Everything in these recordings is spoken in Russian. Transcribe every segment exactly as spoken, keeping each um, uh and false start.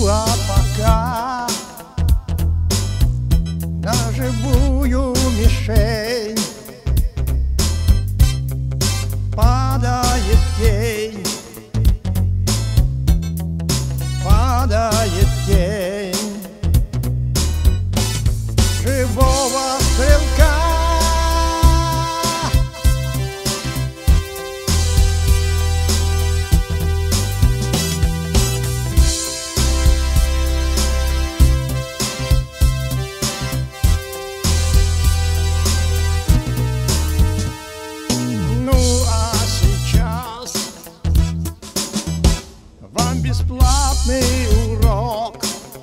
Ну а пока на живую мишень падает тень, падает тень живого стрелка. Бесплатный урок,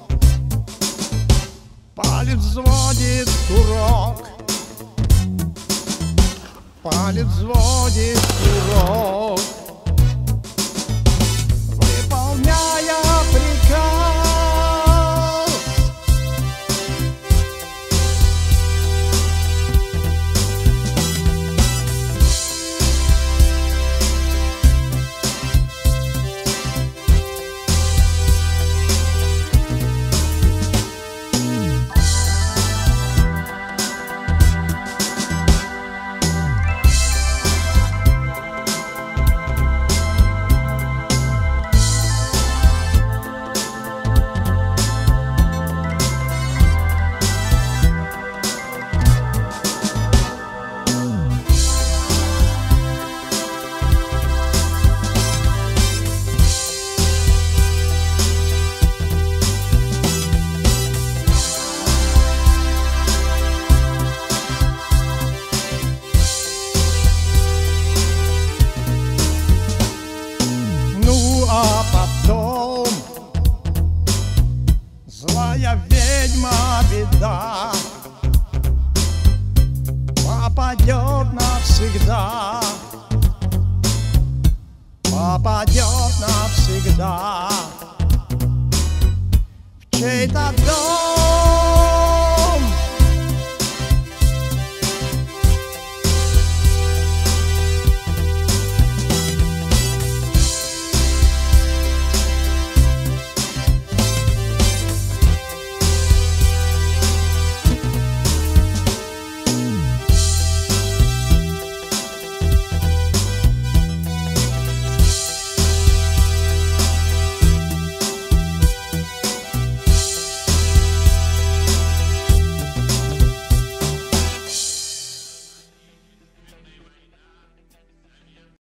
палец взводит урок, палец взводит урок, выполняя приказ. А потом злая ведьма беда попадет навсегда, попадет навсегда в чей-то дом.